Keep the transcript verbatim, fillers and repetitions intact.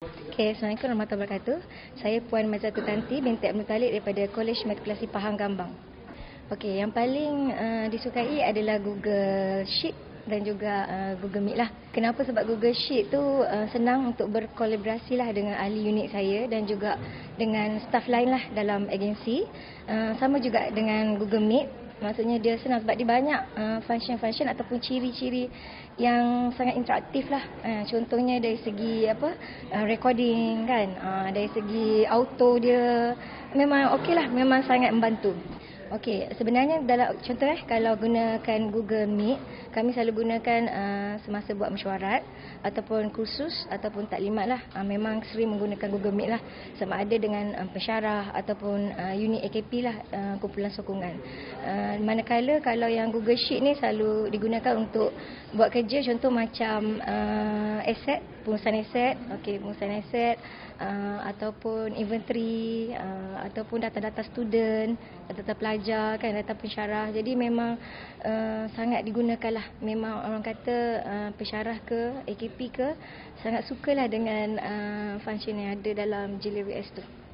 Okay, Assalamualaikum warahmatullahi wabarakatuh. Saya Puan Mazatul Tanti binti Abdul Talib daripada Kolej Matrikulasi Pahang Gambang. Okey, yang paling uh, disukai adalah Google Sheet dan juga uh, Google Meet lah. Kenapa? Sebab Google Sheet tu uh, senang untuk berkolaborasi lah dengan ahli unit saya dan juga dengan staf lain lah dalam agensi. Uh, sama juga dengan Google Meet. Maksudnya dia senang sebab dia banyak uh, function-function ataupun ciri-ciri yang sangat interaktif lah. Uh, contohnya dari segi apa uh, recording kan, uh, dari segi auto dia memang okey lah, memang sangat membantu. Okey, sebenarnya dalam contoh eh kalau gunakan Google Meet, kami selalu gunakan uh, semasa buat mesyuarat ataupun kursus ataupun taklimat lah. Uh, memang sering menggunakan Google Meet lah, sama ada dengan uh, pensyarah ataupun uh, unit A K P lah, uh, kumpulan sokongan. Uh, manakala kalau yang Google Sheet ni selalu digunakan untuk buat kerja, contoh macam uh, aset, pengurusan aset, okey, pengurusan aset uh, ataupun inventory uh, ataupun data-data student, data pelajar kan, data pensyarah. Jadi memang uh, sangat digunakan lah. Memang orang kata uh, pensyarah ke A K P ke sangat sukalah dengan uh, function yang ada dalam J L W S tu.